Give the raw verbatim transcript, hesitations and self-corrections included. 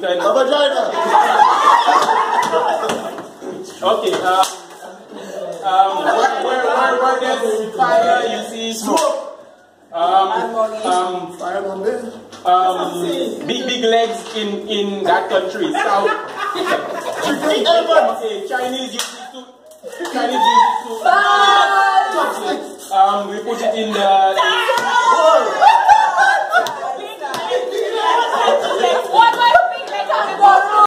can. A vagina. Okay. Um, um, where, where, where, where there's fire, you see smoke. Um, um, Fire on there. um, big, big legs in, in that country. South. Okay, Chinese use it to. Chinese use it to. Um, we put it in the.